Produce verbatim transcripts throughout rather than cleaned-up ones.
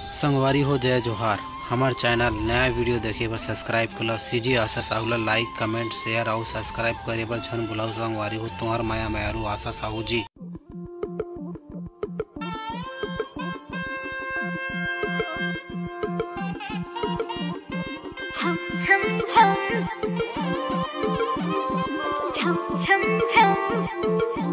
संगवारी हो जय जोहार। हमार चैनल नया वीडियो देखे बर सब्सक्राइब कर लो। CG Asha Sahu like comment share और सब्सक्राइब करे बर झन बुलाऊ। संगवारी हो तुम्हार माया मायारू आशा साहू जी। छम छम छम छम छम छम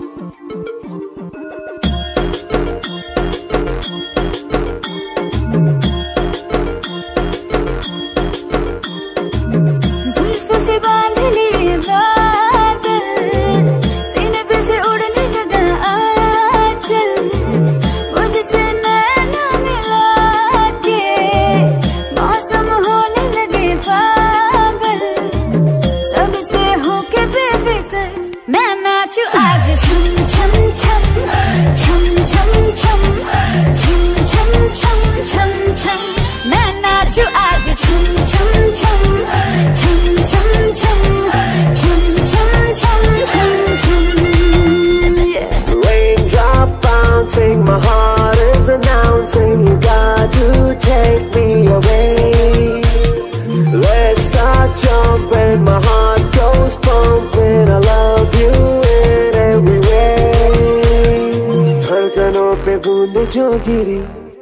जुल्फों से बांध लिए बादल, सीने पे से उड़ने लगा आंचल, मुझसे नैना मिला के मौसम होने लगे पागल, सबसे होके बेफिक्र मैं नाचू आज छम छम छम छम छम छम छम छम छम छम छम मैं नाचू आज छम छम छम छम छम छम छम छम छम छम छम yeah. Raindrop bouncing, my heart is announcing, you got to take me away. Let's start jumping, my heart goes pumping, I love you in every way. धड़कनों पे बूंद जो गिरी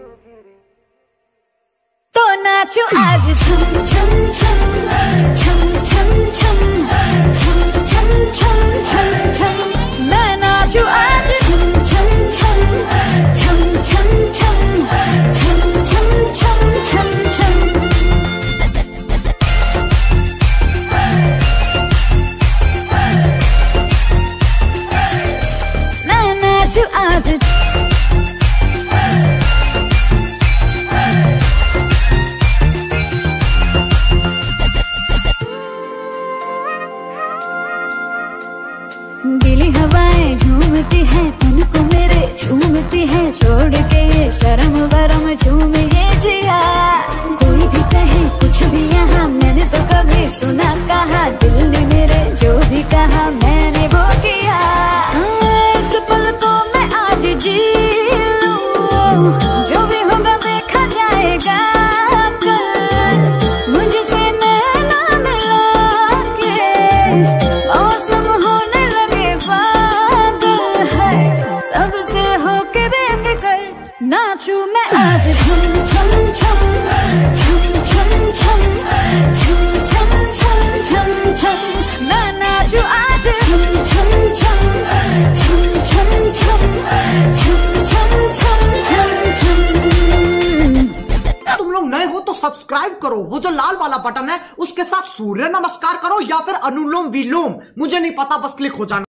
तो नाचो आज छम छम छम छम छम छम छम छम छम छम छम मैं नाचू आज छम छम छम छम छम छम छम छम छम छम छम मैं नाचू आज दिली हवाएं झूमती है तुमको मेरे झूमती है छोड़ के ये शर्म वरम झूम ये जिया कोई भी कहे कुछ भी यहाँ मैंने तो कभी सुना कहा दिल ने मेरे जो भी कहा मैंने वो किया इस पल को मैं आज जी लूं जो भी होगा देखा जाएगा कल मुझसे नैना मिला के मौसम होने लगे पागल है सबसे होके बेफिक्र नाचू मैं आज छम छम छम छम छम छम छम छम छम छम छम मैं नाचू आज छम छम छम छम छम छम छम छम छम छम छम। तुम लोग नए हो तो सब्सक्राइब करो, वो जो लाल वाला बटन है उसके साथ सूर्य नमस्कार करो या फिर अनुलोम विलोम, मुझे नहीं पता, बस क्लिक हो जाना।